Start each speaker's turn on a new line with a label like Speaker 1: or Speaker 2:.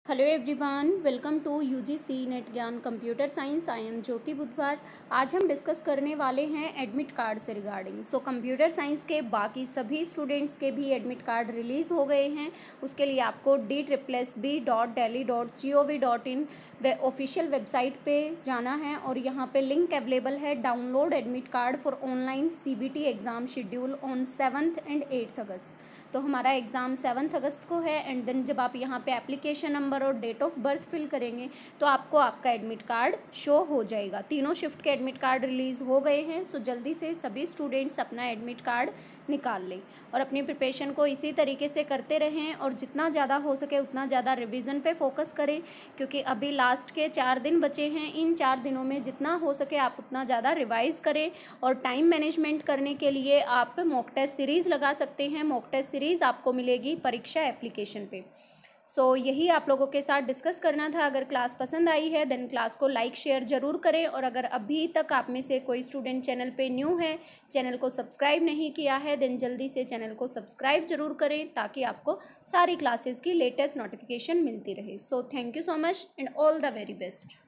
Speaker 1: Hello everyone, welcome to UGC NET Gyan computer science. I am Jyoti Budhwar. आज हम discuss करने वाले हैं एडमिट कार्ड से रिगार्डिंग। कंप्यूटर साइंस के बाकी सभी स्टूडेंट्स के भी एडमिट कार्ड रिलीज़ हो गए हैं। उसके लिए आपको DSSB.delhi.gov.in ऑफिशियल वेबसाइट पे जाना है और यहाँ पे लिंक अवेलेबल है, download admit card for online CBT exam schedule on 7th and 8th August. तो हमारा एग्ज़ाम 7th अगस्त को है एंड देन जब आप यहाँ पे एप्लीकेशन नंबर और डेट ऑफ बर्थ फिल करेंगे तो आपको आपका एडमिट कार्ड शो हो जाएगा। तीनों शिफ्ट के एडमिट कार्ड रिलीज़ हो गए हैं। जल्दी से सभी स्टूडेंट्स अपना एडमिट कार्ड निकाल लें और अपनी प्रिपरेशन को इसी तरीके से करते रहें और जितना ज़्यादा हो सके उतना ज़्यादा रिवीजन पे फोकस करें, क्योंकि अभी लास्ट के 4 दिन बचे हैं। इन 4 दिनों में जितना हो सके आप उतना ज़्यादा रिवाइज़ करें और टाइम मैनेजमेंट करने के लिए आप मॉक टेस्ट सीरीज़ लगा सकते हैं। मॉक टेस्ट सीरीज़ आपको मिलेगी परीक्षा एप्लीकेशन पे। यही आप लोगों के साथ डिस्कस करना था। अगर क्लास पसंद आई है देन क्लास को लाइक शेयर ज़रूर करें और अगर अभी तक आप में से कोई स्टूडेंट चैनल पे न्यू है, चैनल को सब्सक्राइब नहीं किया है, देन जल्दी से चैनल को सब्सक्राइब ज़रूर करें ताकि आपको सारी क्लासेस की लेटेस्ट नोटिफिकेशन मिलती रहे। Thank you so much and all the very best.